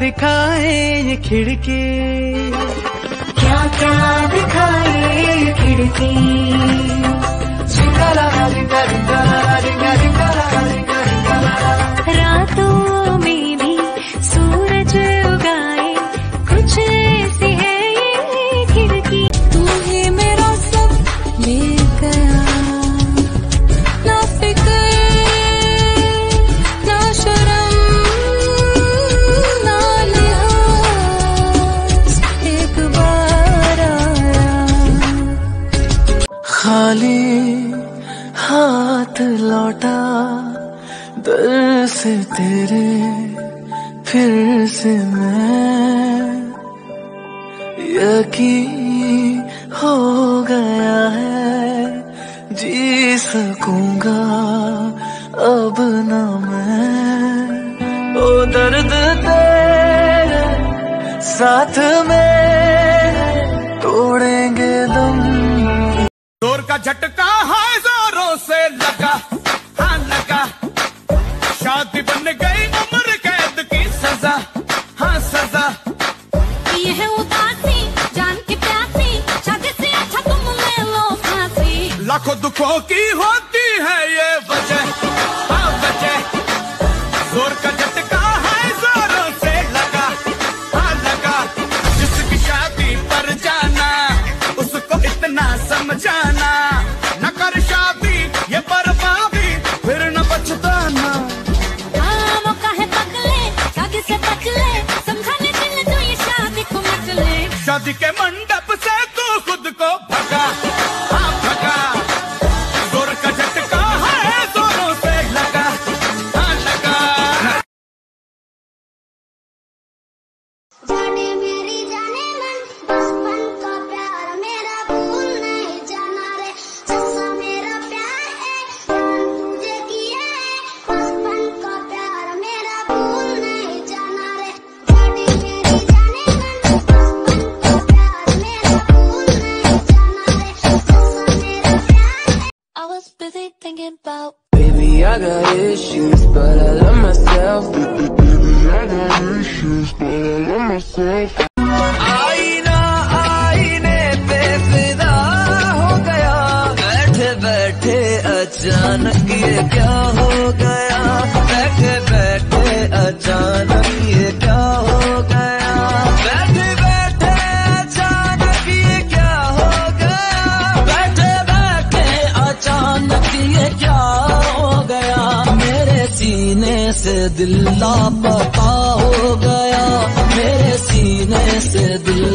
दिखाए ये खिड़की, क्या क्या दिखाए ये खिड़की। रातों में भी सूरज उगाए, कुछ ऐसी है ये खिड़की। तू ही मेरा सब ले गया, ना फिक्र ना शर्म ना लिहाज, एक बार आया। खाली हाथ लौटा दर से तेरे, फिर से मैं यकीन हो गया है, जी सकूंगा अब ना मैं। ओ दर्द तेरे साथ में तोड़ेंगे दम। जोर का झटका है जोरों से लगा, हाँ लगा। शादी बन गई उम्र कैद की सजा, हाँ सजा। ये है उदासी जान की प्यासी, शादी से अच्छा तुम ले लो फांसी। लाखों दुखों की होती है ये वजह, हाँ वजह। जोर का झटका है जोरों से लगा, हाँ लगा। जिसकी शादी पर जाना उसको इतना समझाना, न कर शादी ये बर्बादी फिर न पछताना। से बच ले, समझाने दिल जो ये शादी को मच ले। शादी के मंडप से तू खुद को भगा, हाँ भगा। जोर का झटका है जोरों से लगा, हाँ लगा। जाने मेरी जाने मन, बचपन का प्यार मेरा भूल नहीं जाना रे। सच्चा मेरा प्यार है तुझे किया है, बचपन का प्यार मेरा भूल नहीं जाना रे। जाने मेरी जाने मन, बचपन का प्यार मेरा भूल नहीं जाना रे। सच्चा मेरा प्यार है। I was busy thinking about Baby, I got issues, but I love myself. Baby, I got issues, but I love myself. आईना आईने पे फिदा हो गया, बैठे बैठे अचानक ये क्या हो गया। बैठे बैठे अचानक ये क्या हो गया। बैठे बैठे अचानक ये क्या हो गया। बैठे बैठे अचानक ये क्या हो गया। मेरे सीने से दिल लापता हो गया, मेरे सीने से दिल